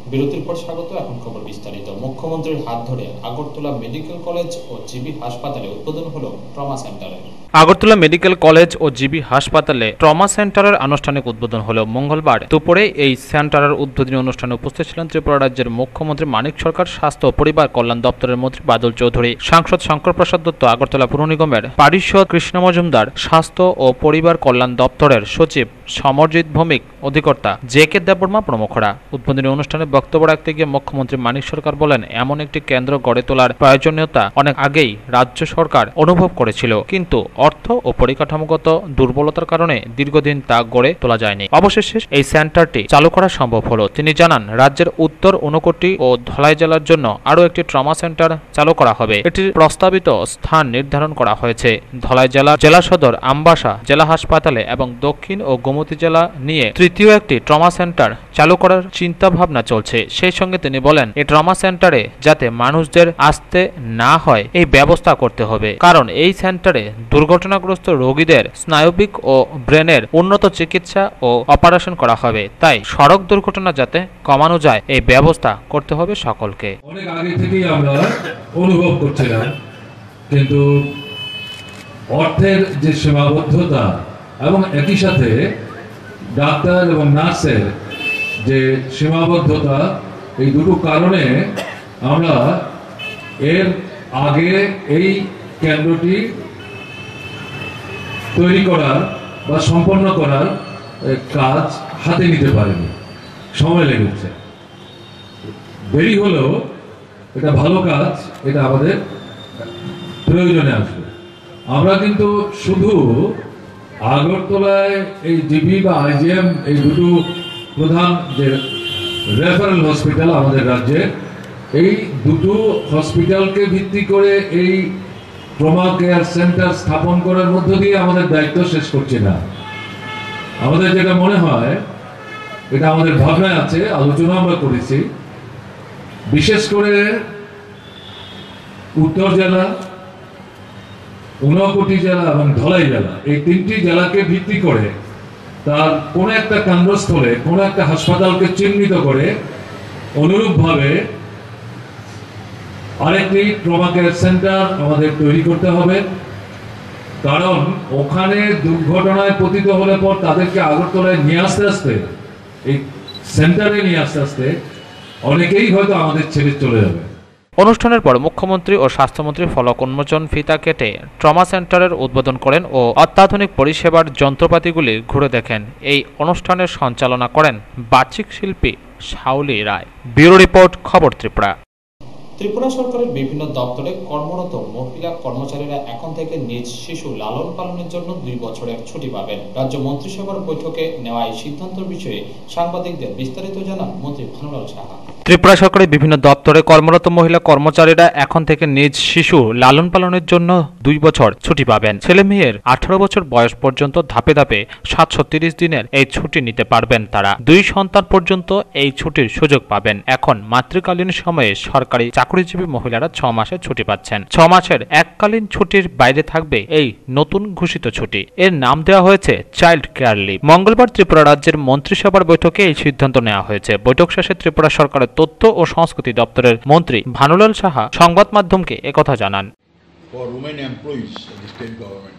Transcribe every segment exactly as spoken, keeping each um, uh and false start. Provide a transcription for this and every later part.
বিরতির পর স্বাগত। এখন খবর বিস্তারিত। মুখ্যমন্ত্রীর হাত ধরে আগরতলা মেডিকেল কলেজ ও জিবি হাসপাতালে উদ্বোধন হলো ট্রমা সেন্টারের। আগরতলা মেডিকেল কলেজ ও জিবি হাসপাতালে ট্রমা সেন্টারের আনুষ্ঠানিক উদ্বোধন হলো মঙ্গলবার দুপুরে। এই সেন্টারের উদ্বোধনী অনুষ্ঠানে উপস্থিত ছিলেন ত্রিপুরা রাজ্যের মুখ্যমন্ত্রী মানিক সরকার, স্বাস্থ্য ও পরিবার কল্যাণ দপ্তরের মন্ত্রী বাদল চৌধুরী, সাংসদ শঙ্কর প্রসাদ দত্ত, আগরতলা পুর নিগমের পারিষদ কৃষ্ণ মজুমদার, স্বাস্থ্য ও পরিবার কল্যাণ দপ্তরের সচিব সমরজিৎ ভৌমিক, অধিকর্তা জে কে দেববর্মা প্রমুখরা। উদ্বোধনী অনুষ্ঠানে বক্তব্য রাখতে গিয়ে মুখ্যমন্ত্রী মানিক সরকার বলেন, এমন একটি কেন্দ্র গড়ে তোলার প্রয়োজনীয়তা অনেক আগেই রাজ্য সরকার অনুভব করেছিল, কিন্তু অর্থ ও পরিকাঠামোগত দুর্বলতার কারণে দীর্ঘদিন তা গড়ে তোলা যায়নি। অবশেষে এই সেন্টারটি চালু করা সম্ভব হলো। তিনি জানান, রাজ্যের উত্তর ঊনকোটি ও ধলাই জেলার জন্য আরও একটি ট্রমা সেন্টার চালু করা হবে। এটির প্রস্তাবিত স্থান নির্ধারণ করা হয়েছে ধলাই জেলার জেলা সদর আমবাসা জেলা হাসপাতালে এবং দক্ষিণ ও গোমতী জেলা নিয়ে তৃতীয় একটি ট্রমা সেন্টার চালু করার চিন্তা ভাবনা চলছে। সেই সঙ্গে তিনি বলেন, এই ট্রমা সেন্টারে যাতে মানুষদের আসতে না হয় এই ব্যবস্থা করতে হবে, কারণ এই সেন্টারে দুর্ঘটনাগ্রস্ত রোগীদের স্নায়বিক ও ব্রেনের উন্নত চিকিৎসা ও অপারেশন করা হবে। তাই সড়ক দুর্ঘটনা যাতে কমানো যায় এই ব্যবস্থা করতে হবে সকলকে। অনেক আগে থেকেই আমরা অনুভব করছিলাম, কিন্তু অর্থের যে সীমাবদ্ধতা এবং একই সাথে ডাক্তার এবং নার্সের যে সীমাবদ্ধতা, এই দুটো কারণে আমরা এর আগে এই কেন্দ্রটি তৈরি করার বা সম্পন্ন করার কাজ হাতে নিতে পারেনি, সময় লেগেছে। দেরি হলেও এটা ভালো কাজ, এটা আমাদের প্রয়োজনে আসবে। আমরা কিন্তু শুধু আগরতলায় এই জিবি বা আইজিএম এই দুটো প্রধান যে রেফারেল হসপিটাল আমাদের রাজ্যে, এই দুটো হসপিটালকে ভিত্তি করে এই ট্রমা কেয়ার সেন্টার স্থাপন করার মধ্য দিয়ে আমাদের দায়িত্ব শেষ করছি না। আমাদের যেটা মনে হয়, এটা আমাদের ভাবনায় আছে, আলোচনা আমরা করেছি, বিশেষ করে উত্তর জেলা, ঊনকোটি জেলা এবং ধলাই জেলা, এই তিনটি জেলাকে ভিত্তি করে তার কোন একটা কেন্দ্রস্থলে কোন একটা হাসপাতালকে চিহ্নিত করে অনুরূপভাবে আরেকটি ট্রমা কেয়ার সেন্টার আমাদের তৈরি করতে হবে। কারণ ওখানে দুর্ঘটনায় পতিত হলে পর তাদেরকে আগরতলায় নিয়ে আসতে আসতে, এই সেন্টারে নিয়ে আসতে আসতে অনেকেই হয়তো আমাদের ছেড়ে চলে যাবে। অনুষ্ঠানের পর মুখ্যমন্ত্রী ও স্বাস্থ্যমন্ত্রী ফলক উন্মোচন ফিতা কেটে ট্রমা সেন্টারের উদ্বোধন করেন ও অত্যাধুনিক পরিষেবার যন্ত্রপাতিগুলি ঘুরে দেখেন। এই অনুষ্ঠানের সঞ্চালনা করেন বাচিক শিল্পী শাওলি রায়। ব্যুরো রিপোর্ট, খবর ত্রিপুরা। ত্রিপুরা সরকারের বিভিন্ন দপ্তরে কর্মরত মহিলা কর্মচারীরা এখন থেকে নিজ শিশু লালন পালনের জন্য দুই বছরের ছুটি পাবেন। রাজ্য মন্ত্রিসভার বৈঠকে নেওয়া এই সিদ্ধান্তের বিষয়ে সাংবাদিকদের বিস্তারিত জানান মন্ত্রী ভানুলাল সাহা। ত্রিপুরা সরকারের বিভিন্ন দপ্তরে কর্মরত মহিলা কর্মচারীরা এখন থেকে নিজ শিশু লালন পালনের জন্য দুই বছর ছুটি পাবেন। ছেলে মেয়ের আঠারো বছর বয়স পর্যন্ত ধাপে ধাপে সাতশো তিরিশ দিনের এই ছুটি নিতে পারবেন তারা। দুই সন্তান পর্যন্ত এই ছুটির সুযোগ পাবেন। এখন মাতৃকালীন সময়ে সরকারি চাকরিজীবী মহিলারা ছ মাসের ছুটি পাচ্ছেন। ছ মাসের এককালীন ছুটির বাইরে থাকবে এই নতুন ঘোষিত ছুটি। এর নাম দেওয়া হয়েছে চাইল্ড কেয়ার লিভ। মঙ্গলবার ত্রিপুরা রাজ্যের মন্ত্রিসভার বৈঠকে এই সিদ্ধান্ত নেওয়া হয়েছে। বৈঠক শেষে ত্রিপুরা সরকারের তথ্য ও সংস্কৃতি দপ্তরের মন্ত্রী ভানুলাল সাহা সংবাদ মাধ্যমকে একথা জানান। For women employees of the state government,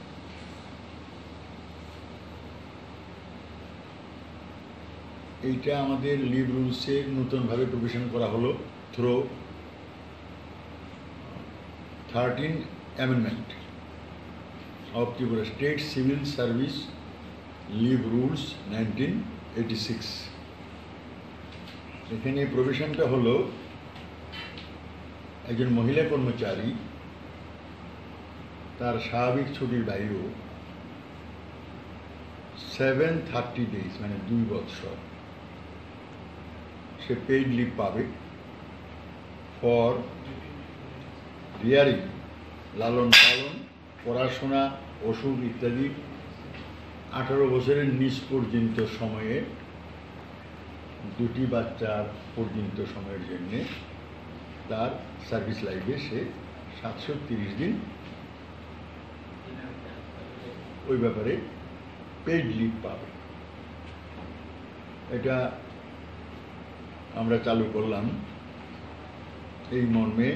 এইটা আমাদের লিভ রুলসে নতুনভাবে প্রভিশন করা হলো through thirteen amendment of Tripura state civil service leave rules nineteen eighty six. এখানে প্রভিশনটা হলো, একজন মহিলা কর্মচারী তার স্বাভাবিক ছুটির বাইরেও সেভেন থার্টি ডেজ মানে দুই বছর সে পেইড লিভ পাবে ফর রিয়ারিং, লালন পালন, পড়াশোনা, অসুখ ইত্যাদি আঠারো বছরের নিচ পর্যন্ত সময়ে দুটি বাচ্চার পর্যন্ত সময়ের জন্য তার সার্ভিস লাইফে সে সাতশো তিরিশ দিন ওই ব্যাপারে পেইড লিভ পাবে। এটা আমরা চালু করলাম। এই মর্মে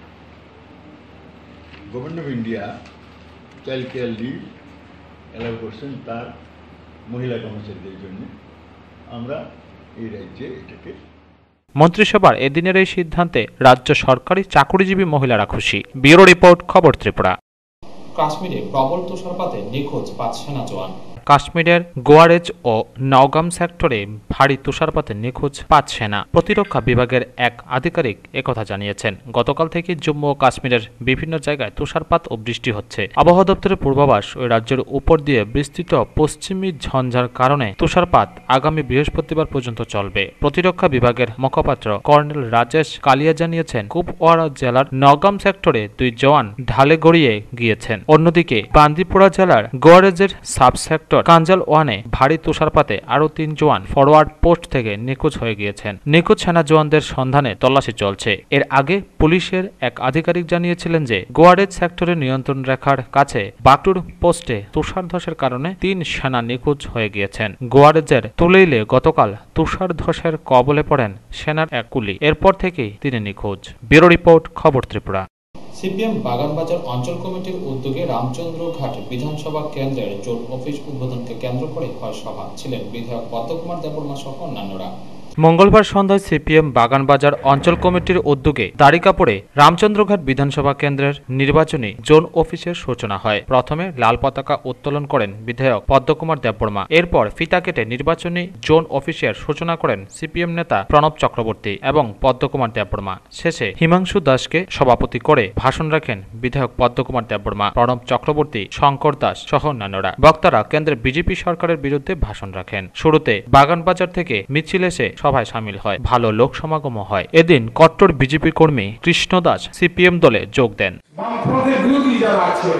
government of India child care leave allow করছেন তার মহিলা কর্মচারীদের জন্য। আমরা এই রাজ্যে এটাকে মন্ত্রিসভার এদিনের এই সিদ্ধান্তে রাজ্য সরকারি চাকরিজীবী মহিলারা খুশি। ব্যুরো রিপোর্ট, খবর ত্রিপুরা। কাশ্মীরে প্রবল তুষারপাতে নিখোঁজ পাঁচ সেনা জওয়ান। কাশ্মীরের গোয়ারেজ ও নওগাম সেক্টরে ভারী তুষারপাতে নিখোঁজ পাঁচ সেনা। প্রতিরক্ষা বিভাগের এক আধিকারিক একথা জানিয়েছেন। গতকাল থেকে জম্মু ও কাশ্মীরের বিভিন্ন জায়গায় তুষারপাত ও বৃষ্টি হচ্ছে। আবহাওয়া দপ্তরের পূর্বাভাস, ওই রাজ্যের উপর দিয়ে বিস্তৃত পশ্চিমী ঝঞ্ঝার কারণে তুষারপাত আগামী বৃহস্পতিবার পর্যন্ত চলবে। প্রতিরক্ষা বিভাগের মুখপাত্র কর্নেল রাজেশ কালিয়া জানিয়েছেন, কুপওয়ারা জেলার নওগাম সেক্টরে দুই জওয়ান ঢালে গড়িয়ে গিয়েছেন। অন্যদিকে বান্দিপোরা জেলার গোয়ারেজের সাব সেক্টর কাঞ্জাল ওয়ানে ভারী তুষারপাতে আরও তিন জওয়ান ফরওয়ার্ড পোস্ট থেকে নিখোঁজ হয়ে গিয়েছেন। নিখোঁজ সেনা জওয়ানদের সন্ধানে তল্লাশি চলছে। এর আগে পুলিশের এক আধিকারিক জানিয়েছিলেন যে গোয়ারেজ সেক্টরের নিয়ন্ত্রণ রেখার কাছে বাকটুর পোস্টে তুষার ধসের কারণে তিন সেনা নিখোঁজ হয়ে গিয়েছেন। গোয়ারেজের তুলেইলে গতকাল তুষার ধসের কবলে পড়েন সেনার এক কুলি। এরপর থেকেই তিনি নিখোঁজ। ব্যুরো রিপোর্ট, খবর ত্রিপুরা। সিপিএম বাগানবাজার অঞ্চল কমিটির উদ্যোগে রামচন্দ্রঘাট বিধানসভা কেন্দ্রের জোট অফিস উদ্বোধনকে কেন্দ্র করে হয় সভা। ছিলেন বিধায়ক পদ্মকুমার দেববর্মা সহ অন্যান্যরা। মঙ্গলবার সন্ধ্যায় সিপিএম বাগানবাজার অঞ্চল কমিটির উদ্যোগে দাঁড়িকাপুরে রামচন্দ্রঘাট বিধানসভা কেন্দ্রের নির্বাচনী জোন অফিসের সূচনা হয়। প্রথমে লাল পতাকা উত্তোলন করেন বিধায়ক পদ্মকুমার দেববর্মা। এরপর ফিতা কেটে নির্বাচনী জোন অফিসের সূচনা করেন সিপিএম নেতা প্রণব চক্রবর্তী এবং পদ্মকুমার দেববর্মা। শেষে হিমাংশু দাসকে সভাপতি করে ভাষণ রাখেন বিধায়ক পদ্মকুমার দেববর্মা, প্রণব চক্রবর্তী, শঙ্কর দাস সহ অন্যান্যরা। বক্তারা কেন্দ্রের বিজেপি সরকারের বিরুদ্ধে ভাষণ রাখেন। শুরুতে বাগানবাজার থেকে মিছিল এসে সভায় সামিল হয়। ভালো লোক সমাগম হয়। এদিন কট্টর বিজেপি কর্মী কৃষ্ণ দাস সিপিএম দলে যোগ দেন। বামফ্রন্টের বিরোধী যারা আছে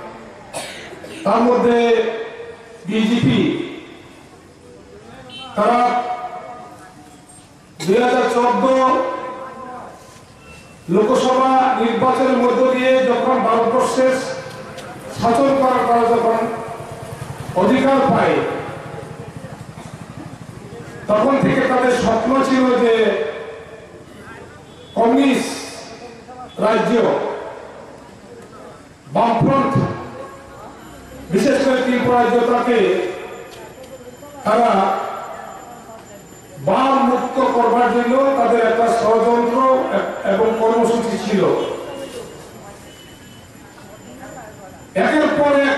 তার মধ্যে বিজেপি, তারা দুই হাজার চোদ্দ লোকসভা নির্বাচনের মধ্য দিয়ে যখন ভারতবর্ষের শাসন করার করা যখন অধিকার পায়, তখন থেকে তাদের স্বপ্ন ছিল যে কমিউনিস্ট রাজ্য বামফ্রন্ট, বিশেষ করে ত্রিপুরা রাজ্যটাকে তারা বাম মুক্ত করবার জন্য তাদের একটা ষড়যন্ত্র এবং কর্মসূচি ছিল। একের পর এক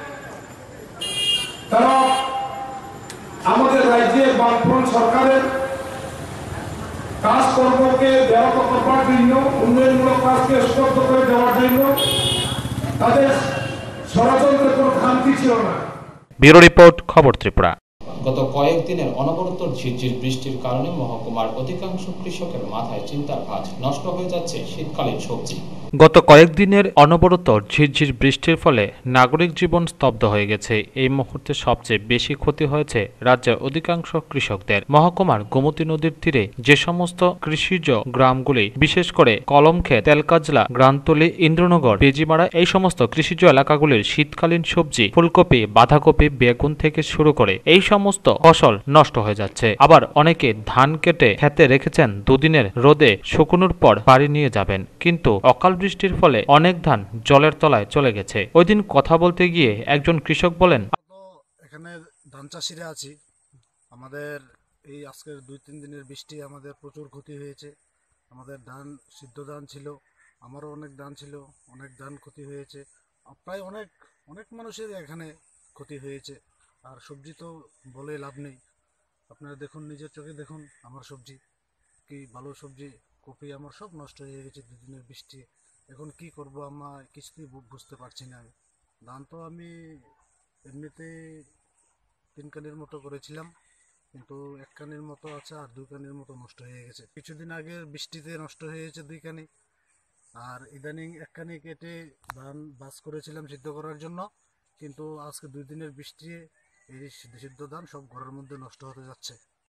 তারা আমাদের রাজ্যের বামফ্রন্ট সরকারের কাজকর্মকে ব্যাহত করবার জন্য, উন্নয়নমূলক কাজকে স্তব্ধ করে দেওয়ার জন্য তাদের ষড়যন্ত্রের কোনো খামতি ছিল না। ব্যুরো রিপোর্ট, খবর ত্রিপুরা। গত কয়েকদিনের অনবরত ঝিরঝির বৃষ্টির কারণে মহকুমার অধিকাংশ কৃষকের মাথায় চিন্তার ভাঁজ। নষ্ট হয়ে যাচ্ছে শীতকালীন সবজি। গত কয়েকদিনের অনবরত ঝিরঝির বৃষ্টির ফলে নাগরিক জীবন স্তব্ধ হয়ে গেছে। এই মুহূর্তে সবচেয়ে বেশি ক্ষতি হয়েছে রাজ্যের অধিকাংশ কৃষকদের। মহকুমার গোমতী নদীর তীরে যে সমস্ত কৃষিজ গ্রামগুলি, বিশেষ করে কলমক্ষেত, তেলকাজলা, গ্রান্তলি, ইন্দ্রনগর, বেজিমারা, এই সমস্ত কৃষিজ এলাকাগুলির শীতকালীন সবজি ফুলকপি, বাঁধাকপি, বেগুন থেকে শুরু করে এই সমস্ত ফসল নষ্ট হয়ে যাচ্ছে। আবার অনেকে ধান কেটে খেতে রেখেছেন, দুদিনের রোদে শুকনোর পর বাড়ি নিয়ে যাবেন, কিন্তু অকাল বৃষ্টির ফলে অনেক ধান জলের তলায় চলে গেছে। ওই দিন কথা বলতে গিয়ে একজন কৃষক বলেন, এখানে ধান চাষিরা আছি, আমাদের এই আজকের দুই তিন দিনের বৃষ্টি আমাদের প্রচুর ক্ষতি হয়েছে। আমাদের ধান, সিদ্ধ ধান ছিল, আমারও অনেক ধান ছিল, অনেক ধান ক্ষতি হয়েছে। প্রায় অনেক অনেক মানুষের এখানে ক্ষতি হয়েছে। আর সবজি তো বলে লাভ নেই, আপনারা দেখুন, নিজের চোখে দেখুন আমার সবজি, কি ভালো সবজি, কপি আমার সব নষ্ট হয়ে গেছে দুদিনের বৃষ্টি। এখন কি করব আমার কিছুই বুঝতে পারছি না। ধান তো আমি এমনিতে তিন কানির মতো করেছিলাম, কিন্তু এক কানির মতো আছে আর দুই কানির মতো নষ্ট হয়ে গেছে। কিছুদিন আগে বৃষ্টিতে নষ্ট হয়েছে দুই কানি, আর ইদানিং এক কানি কেটে ধান বাস করেছিলাম সিদ্ধ করার জন্য, কিন্তু আজকে দুই দিনের বৃষ্টি এই সিদ্ধ ধান সব ঘরের মধ্যে নষ্ট হতে যাচ্ছে।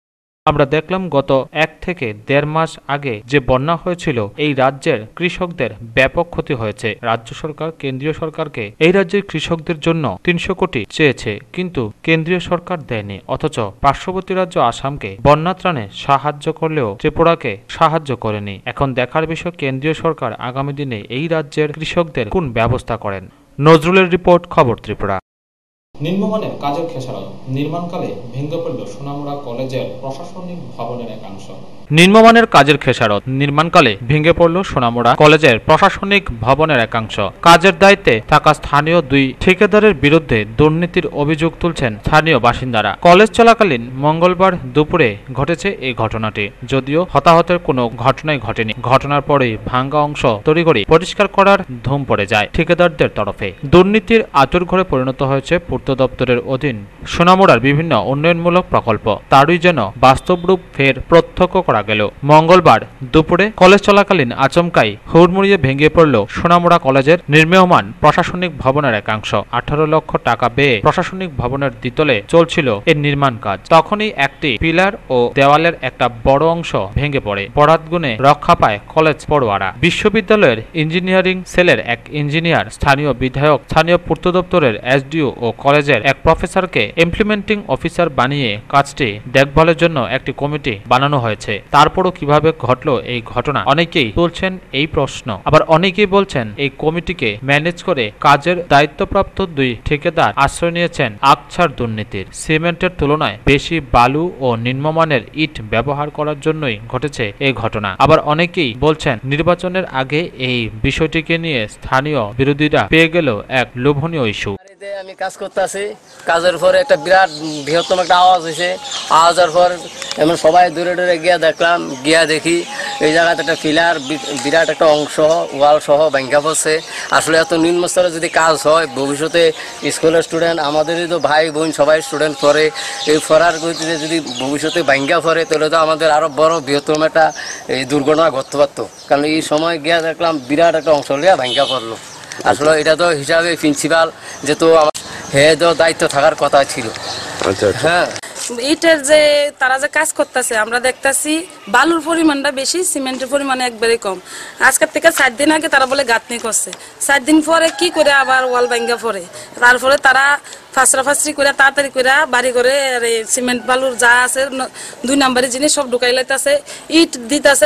আমরা দেখলাম গত এক থেকে দেড় মাস আগে যে বন্যা হয়েছিল এই রাজ্যের কৃষকদের ব্যাপক ক্ষতি হয়েছে। রাজ্য সরকার কেন্দ্রীয় সরকারকে এই রাজ্যের কৃষকদের জন্য তিনশো কোটি চেয়েছে, কিন্তু কেন্দ্রীয় সরকার দেয়নি। অথচ পার্শ্ববর্তী রাজ্য আসামকে বন্যা ত্রাণে সাহায্য করলেও ত্রিপুরাকে সাহায্য করেনি। এখন দেখার বিষয় কেন্দ্রীয় সরকার আগামী দিনে এই রাজ্যের কৃষকদের কোন ব্যবস্থা করেন। নজরুলের রিপোর্ট, খবর ত্রিপুরা। নিম্নমানের কাজের খেসারত, নির্মাণকালে ভেঙে পড়ল সোনামুড়া কলেজের প্রশাসনিক ভবনের একাংশ। নিম্নমানের কাজের খেসারত, নির্মাণকালে ভেঙে পড়ল সোনামুড়া কলেজের প্রশাসনিক ভবনের একাংশ। কাজের দায়িত্বে থাকা স্থানীয় দুই ঠিকাদারের বিরুদ্ধে দুর্নীতির অভিযোগ তুলছেন স্থানীয় বাসিন্দারা। কলেজ চলাকালীন মঙ্গলবার দুপুরে ঘটেছে এই ঘটনাটি। যদিও হতাহতের কোনো ঘটনাই ঘটেনি। ঘটনার পরেই ভাঙ্গা অংশ তড়িঘড়ি পরিষ্কার করার ধুম পড়ে যায় ঠিকাদারদের তরফে। দুর্নীতির আঁতুড়ঘরে পরিণত হয়েছে পূর্ত দপ্তরের অধীন সোনামুড়ার বিভিন্ন উন্নয়নমূলক প্রকল্প। তারই যেন বাস্তব রূপ ফের প্রত্যক্ষ করা গেল। মঙ্গলবার দুপুরে কলেজ চলাকালীন আচমকাই হুড়মুড়িয়ে ভেঙে পড়ল সোনামুড়া কলেজের নির্মীয়মান প্রশাসনিক ভবনের একাংশ। আঠারো লক্ষ টাকা ব্যয়ে প্রশাসনিক ভবনের দ্বিতলে চলছিল এর নির্মাণ কাজ। তখনই একটি পিলার ও দেওয়ালের একটা বড় অংশ ভেঙে পড়ে। বরাত গুণে রক্ষা পায় কলেজ পড়ুয়ারা। বিশ্ববিদ্যালয়ের ইঞ্জিনিয়ারিং সেলের এক ইঞ্জিনিয়ার, স্থানীয় বিধায়ক, স্থানীয় পূর্ত দপ্তরের এসডিও ও কলেজের এক প্রফেসরকে ইমপ্লিমেন্টিং অফিসার বানিয়ে কাজটি দেখভালের জন্য একটি কমিটি বানানো হয়েছে। তারপরও কিভাবে ঘটলো এই ঘটনা, অনেকেই তুলছেন এই প্রশ্ন। আবার অনেকেই বলছেন এই কমিটিকে ম্যানেজ করে কাজের দায়িত্বপ্রাপ্ত দুই ঠিকাদার আশ্রয় নিয়েছেন আকছার দুর্নীতির। সিমেন্টের তুলনায় বেশি বালু ও নিম্নমানের ইট ব্যবহার করার জন্যই ঘটেছে এই ঘটনা। আবার অনেকেই বলছেন নির্বাচনের আগে এই বিষয়টিকে নিয়ে স্থানীয় বিরোধীরা পেয়ে গেল এক লোভনীয় ইস্যু। আমি কাজ করতে আছি, কাজের পরে একটা বিরাট বৃহত্তম একটা আওয়াজ হয়েছে। আওয়াজের পর এমন সবাই দূরে দূরে গিয়া দেখলাম, গিয়া দেখি এই জায়গাতে একটা পিলার বিরাট একটা অংশ ওয়াল সহ ভাঙ্গা পড়ছে। আসলে এত নিম্ন স্তরে যদি কাজ হয়, ভবিষ্যতে স্কুলের স্টুডেন্ট, আমাদেরই তো ভাই বোন সবাই স্টুডেন্ট পড়ে, এই পড়ার গতিতে যদি ভবিষ্যতে ভাঙ্গা পড়ে তাহলে তো আমাদের আরো বড় বৃহত্তম একটা এই দুর্ঘটনা ঘটতে পারতো। কারণ এই সময় গিয়া দেখলাম বিরাট একটা অংশ লিয়া ভাঙ্গা পড়লো। আসলে এটা তো হিসাবে প্রিন্সিপাল যেহেতু আমার হেড দায়িত্ব থাকার কথা ছিল। হ্যাঁ, ইটের যে তারা যে কাজ করতেছে আমরা দেখতেছি বালুর পরিমাণটা বেশি, সিমেন্টের পরিমাণ একবারে কম। আজকের থেকে চার দিন আগে তারা বলে গাঁথনি করছে, চার দিন পরে কি করে আবার ওয়াল ভাঙ্গা পড়ে। তারপরে তারা ফাঁসরা ফাঁসরি করে তাড়াতাড়ি করে বাড়ি করে সিমেন্ট বালুর যা আছে দুই নাম্বারের জিনিস সব ঢুকাই লাইতেছে। ইট দিতেছে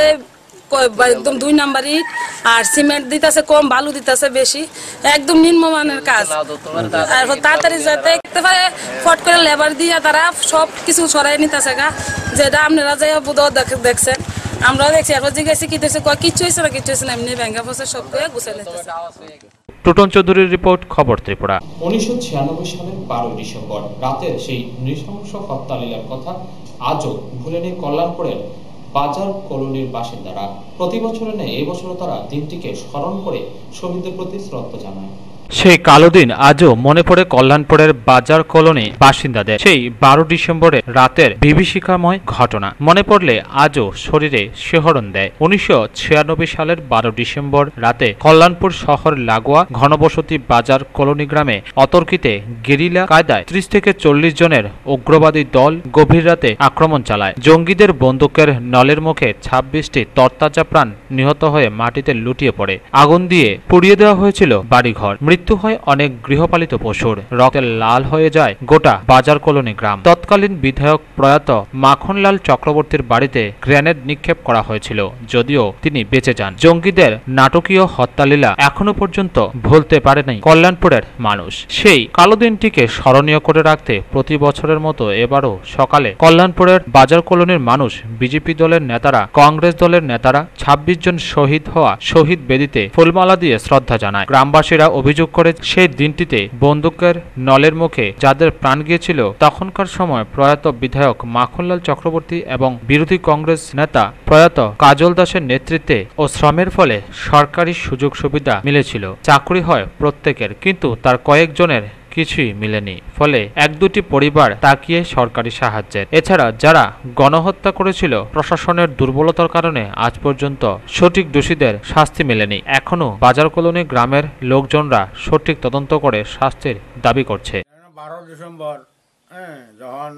একদম দুই নাম্বার ইট, আর সিমেন্ট দিতেছে কম, বালু দিতেছে বেশি, একদম নিম্নমানের কাজ। তাড়াতাড়ি যাতে ফট করে লেবার দিয়ে তারা সব কিছু সরাই নিতেছে গা, যেটা আপনারা যাই বোধ দেখছেন, আমরাও দেখছি। এরপর জিজ্ঞাসা কি হয়েছে, কিচ্ছু হয়েছে না, কিচ্ছু হয়েছে না, এমনি ব্যাঙ্গা ফসে সব করে গুছাই নিতেছে। টুটন চৌধুরীর রিপোর্ট, খবর ত্রিপুরা। উনিশশো ছিয়ানব্বই সালের বারোই ডিসেম্বর রাতের সেই নৃশংস হত্যালীলার কথা আজও ভুলেনি কল্যাণপুরের বাজার কলোনির বাসিন্দারা। প্রতি বছরে নেই এবছরও তারা দিনটিকে স্মরণ করে শহীদদের প্রতি শ্রদ্ধা জানায়। সেই কালো দিন আজও মনে পড়ে কল্যাণপুরের বাজার কলোনি বাসিন্দাদের। সেই বারো ডিসেম্বরের রাতের বিভীষিকাময় ঘটনা মনে পড়লে আজও শরীরে শিহরণ দেয়। উনিশশো ছিয়ানব্বই সালের বারো ডিসেম্বর রাতে কল্যাণপুর শহর লাগোয়া ঘনবসতি বাজার কলোনি গ্রামে অতর্কিতে গেরিলা কায়দায় ত্রিশ থেকে চল্লিশ জনের উগ্রবাদী দল গভীর রাতে আক্রমণ চালায়। জঙ্গিদের বন্দুকের নলের মুখে ছাব্বিশটি তরতাজা প্রাণ নিহত হয়ে মাটিতে লুটিয়ে পড়ে। আগুন দিয়ে পুড়িয়ে দেওয়া হয়েছিল বাড়িঘর। মৃত্যু হয় অনেক গৃহপালিত পশুর। রক্তে লাল হয়ে যায় গোটা বাজার কলোনি গ্রাম। তৎকালীন বিধায়ক প্রয়াত মাখনলাল চক্রবর্তীর বাড়িতে গ্রেনেড নিক্ষেপ করা হয়েছিল, যদিও তিনি বেঁচে যান। জঙ্গিদের নাটকীয় হত্যালীলা এখনো পর্যন্ত ভুলতে পারেনি কল্যাণপুরের মানুষ। সেই কালো দিনটিকে স্মরণীয় করে রাখতে প্রতি বছরের মতো এবারও সকালে কল্যাণপুরের বাজার কলোনির মানুষ, বিজেপি দলের নেতারা, কংগ্রেস দলের নেতারা ছাব্বিশ জন শহীদ হওয়া শহীদ বেদিতে ফুলমালা দিয়ে শ্রদ্ধা জানায়। গ্রামবাসীরা অভিযোগ করে সেই দিনটিতে বন্দুকের নলের মুখে যাদের প্রাণ গিয়েছিল তখনকার সময় প্রয়াত বিধায়ক মাখনলাল চক্রবর্তী এবং বিরোধী কংগ্রেস নেতা প্রয়াত কাজল দাসের নেতৃত্বে ও শ্রমের ফলে সরকারি সুযোগ সুবিধা মিলেছিল। চাকরি হয় প্রত্যেকের, কিন্তু তার কয়েকজনের কিছুই মিলেনি। ফলে এক দুটি পরিবার তাকিয়ে সরকারি সাহায্যের। এছাড়া যারা গণহত্যা করেছিল প্রশাসনের দুর্বলতার কারণে আজ পর্যন্ত সঠিক দোষীদের শাস্তি মেলেনি। এখনো বাজার কলোনি গ্রামের লোকজনরা সঠিক তদন্ত করে শাস্তির দাবি করছে। বারো ডিসেম্বর হ্যাঁ যখন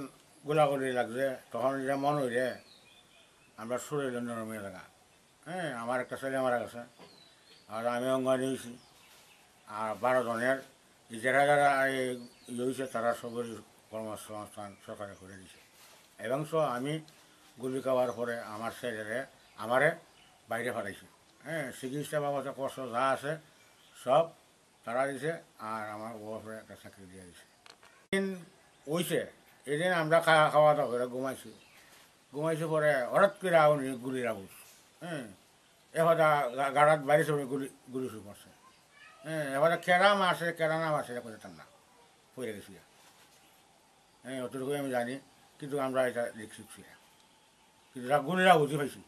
গোলাগুলি লাগছে, তখন এটা মন হইলে আমরা শরীর নরমে লাগা। হ্যাঁ, আমার একটা ছেলে মারা গেছে, আর আমি অঙ্গনে হয়েছি, আর বারো জনের যারা যারা ইয়ে হয়েছে তারা সবের কর্মসংস্থান সরকারে করে দিছে। এবং সো আমি গুলি খাওয়ার পরে আমার ছেলেরে আমারে বাইরে পাঠাইছি। হ্যাঁ, চিকিৎসা বাবদে কষ্ট যা আছে সব তারা দিছে, আর আমার বউরে একটা চাকরি দিয়ে দিছে। দিন হয়েছে, এদিন আমরা খাওয়া খাওয়া দাওয়া করে ঘুমাইছি, ঘুমাইছি পরে হঠাৎ করে আগুন গুলির আগুন। হ্যাঁ, এবার গাড়াত বাইরেছে গুলি গুলি শুরু করছে। হ্যাঁ, এবার কেরা মারছে কেরা না মারছে কোথায় তার না পড়ে গেছি। হ্যাঁ, অতটুকুই আমি জানি, কিন্তু আমরা এটা দেখছি কিন্তু গুলিরা বুঝি পাইছি।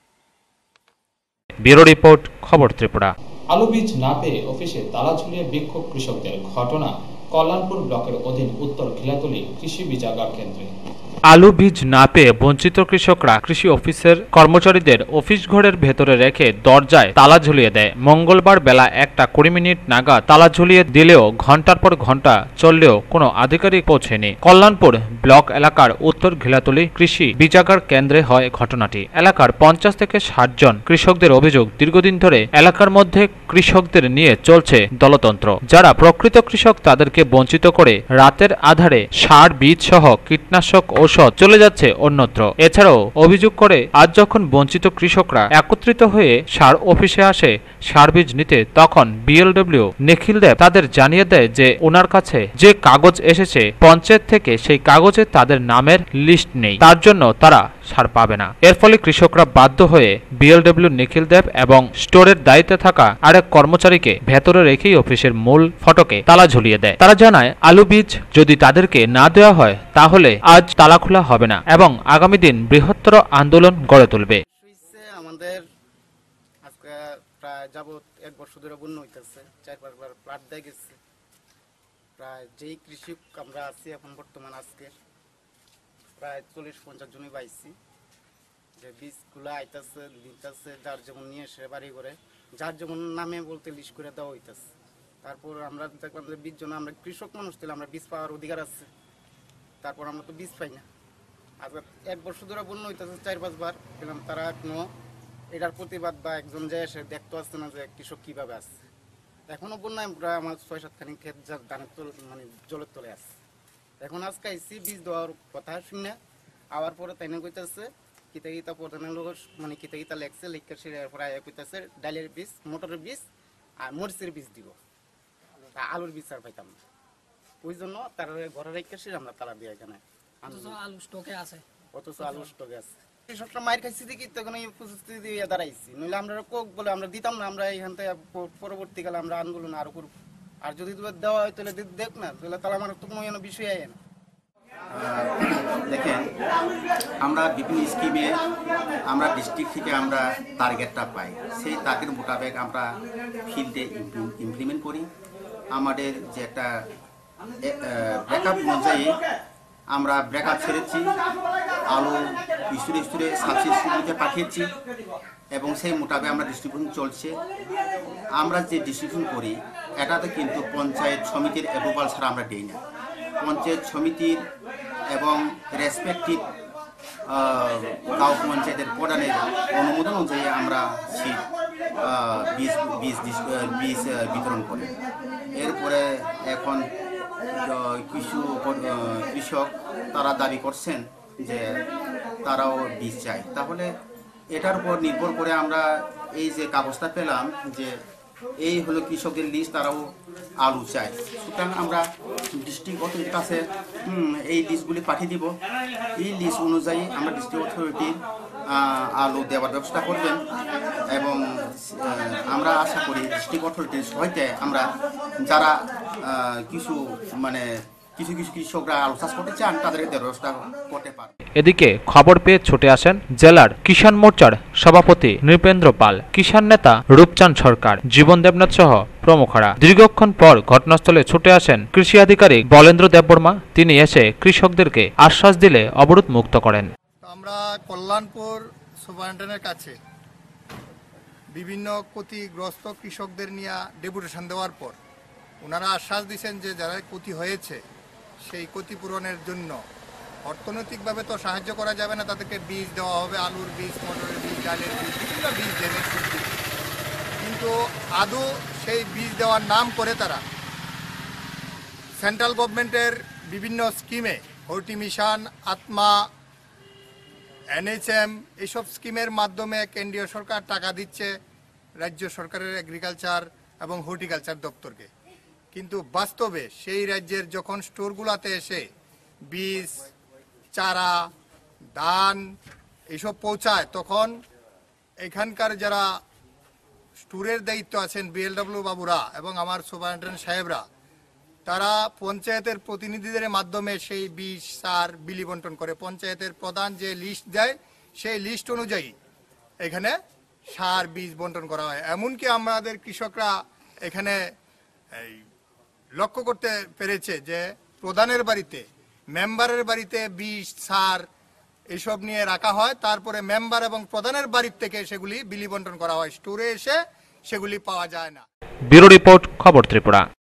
ব্যুরো রিপোর্ট, খবর ত্রিপুরা। আলু বীজ না পেয়ে অফিসে তালা ঝুলিয়ে বিক্ষোভ কৃষকদের ঘটনা কল্যাণপুর ব্লকের অধীন উত্তর খিলাতলি কৃষি বীজাগার কেন্দ্রে। আলু বীজ না পেয়ে বঞ্চিত কৃষকরা কৃষি অফিসের কর্মচারীদের অফিস ঘরের ভেতরে রেখে দরজায় তালা ঝুলিয়ে দেয়। মঙ্গলবার বেলা একটা কুড়ি মিনিট নাগাদ তালা ঝুলিয়ে দিলেও ঘন্টার পর ঘন্টা চললেও কোনো আধিকারিক পৌঁছেনি। কল্যাণপুর ব্লক এলাকার উত্তর ঘিলাতলি কৃষি বীজাগার কেন্দ্রে হয় ঘটনাটি। এলাকার পঞ্চাশ থেকে ষাট জন কৃষকদের অভিযোগ, দীর্ঘদিন ধরে এলাকার মধ্যে কৃষকদের নিয়ে চলছে দলতন্ত্র। যারা প্রকৃত কৃষক তাদেরকে বঞ্চিত করে রাতের আধারে সার বীজ সহ কীটনাশক ঔষধ চলে যাচ্ছে অন্যত্র। এছাড়াও অভিযোগ করে আজ যখন বঞ্চিত কৃষকরা একত্রিত হয়ে সার অফিসে আসে সার বীজ নিতে, তখন বিএলডব্লিউ নিখিল দেব তাদের জানিয়ে দেয় যে ওনার কাছে যে কাগজ এসেছে পঞ্চায়েত থেকে সেই কাগজে তাদের নামের লিস্ট নেই, তার জন্য তারা সার পাবে না। এর ফলে কৃষকরা বাধ্য হয়ে বিএলডব্লিউ নিখিল দেব এবং স্টোরের দায়িত্বে থাকা আরেক কর্মচারীকে ভেতরে রেখেই অফিসের মূল ফটকে তালা ঝুলিয়ে দেয়। তারা জানায় আলু বীজ যদি তাদেরকে না দেওয়া হয় তাহলে আজ তালা খোলা হবে না এবং আগামী দিন বৃহত্তর আন্দোলন গড়ে তুলবে। আমাদের আজকে প্রায় যাবৎ এক বছর ধরে বন্যা হইতেছে, চার পাঁচবার প্লাট দিয়ে গেছে। প্রায় যেই কৃষক আমরা আছি এখন বর্তমান আজকে প্রায় চল্লিশ পঞ্চাশ জনই পাইছি, যে বীজগুলো আইতেছে দিতেছে, যার যেমন নিয়ে এসে বাড়ি করে যার যেমন নামে বলতে লিস্ট করে দেওয়া হইতেছে। তারপর আমরা দেখলাম যে বীজ জন্য আমরা কৃষক মানুষ দিলে আমরা বীজ পাওয়ার অধিকার আছে, তারপর আমরা তো বীজ পাই না। আজকে এক বছর ধরে বন্য হইতেছে, চার পাঁচবার পেলাম, তারা এখনো এটার প্রতিবাদ বা একজন যে এসে দেখতে আসছে না যে কৃষক কিভাবে আসছে। এখনো বন্যায় প্রায় আমার ছয় সাতখানি ক্ষেত যা ধানের তল মানে জলের তলে আসছে। এখন আজকে আইসি বীজ দেওয়ার কথা শুনে আবার পরে তাই না কইতেছে কিতা কিতা প্রধানের লোক মানে কিতা কিতা লেখছে লিখে সেরে প্রায় কইতেছে ডালের বীজ, মোটরের বীজ আর মরিচের বীজ দিব, আলুর বীজ আর পাইতাম না। ওই জন্য তার ঘরে রেখে সে আমরা তালা দিয়ে এখানে আলু স্টকে আছে, অথচ আলু স্টকে আছে। কৃষকরা মায়ের খাইছি দেখি তখন এই পরিস্থিতি দিয়ে দাঁড়াইছি, নইলে আমরা কোক বলে আমরা দিতাম না। আমরা এইখান থেকে পরবর্তীকালে আমরা আন্দোলন আরো করব, আর যদি দেওয়া হয় তাহলে দেখ না, তাহলে তালা আমার তো কোনো বিষয় আয় না। দেখেন, আমরা বিভিন্ন স্কিমে আমরা ডিস্ট্রিক্ট থেকে আমরা টার্গেটটা পাই, সেই টার্গেট মোতাবেক আমরা ফিল্ডে ইমপ্লিমেন্ট করি। আমাদের যে একটা ব্রেকআপ অনুযায়ী আমরা ব্রেকআপ ছেড়েছি, আলু স্তরে স্তরে সাবসিডিতে পাঠিয়েছি এবং সেই মোতাবেক আমরা ডিস্ট্রিবিউশন চলছে। আমরা যে ডিস্ট্রিবিউশন করি এটাতে কিন্তু পঞ্চায়েত সমিতির অ্যাপ্রুভাল ছাড়া আমরা দিই না। পঞ্চায়েত সমিতির এবং রেসপেক্টিভ গাঁও পঞ্চায়েতের প্রধানের অনুমোদন অনুযায়ী আমরা শীত বীজ বীজ বীজ বিতরণ করি। এরপরে এখন কিছু কৃষক তারা দাবি করছেন যে তারাও বীজ চায়, তাহলে এটার উপর নির্ভর করে আমরা এই যে কাগজটা পেলাম যে এই হলো কৃষকদের লিস্ট, তারাও আলু চায়। সুতরাং আমরা ডিস্ট্রিক্ট অথরিটির কাছে এই লিস্টগুলি পাঠিয়ে দিব। এই লিস্ট অনুযায়ী আমরা ডিস্ট্রিক্ট অথরিটি আলু দেওয়ার ব্যবস্থা করবেন এবং আমরা আশা করি ডিস্ট্রিক্ট অথরিটির সহায়তায় আমরা যারা কিছু মানে কিছু কিছু কৃষকরা আলু চাষ করতে চান তাদেরকে ব্যবস্থা করতে পারে। এদিকে খবর পেয়ে ছুটে আসেন জেলার কিষাণ মোর্চার সভাপতি নৃপেন্দ্র পাল, কিষাণ নেতা রূপচাঁদ সরকার, জীবন দেবনাথ সহ প্রমুখরা। দীর্ঘক্ষণ পর ঘটনাস্থলে ছুটে আসেন কৃষি আধিকারিক বলেন্দ্র দেববর্মা। তিনি এসে কৃষকদেরকে আশ্বাস দিলে অবরোধ মুক্ত করেন। আমরা কল্যাণপুর সুপারিনটেন্ডেন্টের কাছে বিভিন্ন ক্ষতিগ্রস্ত কৃষকদের নিয়ে ডেপুটেশন দেওয়ার পর ওনারা আশ্বাস দিয়েছেন যে যারা ক্ষতি হয়েছে সেই ক্ষতিপূরণের জন্য অর্থনৈতিকভাবে তো সাহায্য করা যাবে না, তাদেরকে বীজ দেওয়া হবে, আলুর বীজ, মটরের বীজ, ডালের বীজ, বিভিন্ন বীজ দেবে, কিন্তু আদৌ সেই বীজ দেওয়ার নাম করে তারা সেন্ট্রাল গভর্নমেন্টের বিভিন্ন স্কিমে, হর্টি মিশন, আত্মা, এনএইচএম, এইসব স্কিমের মাধ্যমে কেন্দ্রীয় সরকার টাকা দিচ্ছে রাজ্য সরকারের এগ্রিকালচার এবং হর্টিকালচার দপ্তরকে, কিন্তু বাস্তবে সেই রাজ্যের যখন স্টোরগুলোতে এসে বীজ, চারা, ধান এইসব পৌঁছায়, তখন এখানকার যারা স্টোরের দায়িত্ব আছেন বিএলডব্লিউ বাবুরা এবং আমার সুপারিনটেন্ডেন্ট সাহেবরা, তারা পঞ্চায়েতের প্রতিনিধিদের মাধ্যমে সেই বীজ, সার বিলি বন্টন করে। পঞ্চায়েতের প্রধান যে লিস্ট দেয় সেই লিস্ট অনুযায়ী এখানে সার বীজ বন্টন করা হয়। এমনকি আমাদের কৃষকরা এখানে এই লক্ষ্য করতে পেরেছে যে প্রধানের বাড়িতে, মেম্বারের বাড়িতে বীজ, সার এইসব নিয়ে রাখা হয়, তারপরে মেম্বার এবং প্রধানের বাড়ির থেকে সেগুলি বিলি বন্টন করা হয়, স্টোরে এসে সেগুলি পাওয়া যায় না। ব্যুরো রিপোর্ট, খবর ত্রিপুরা।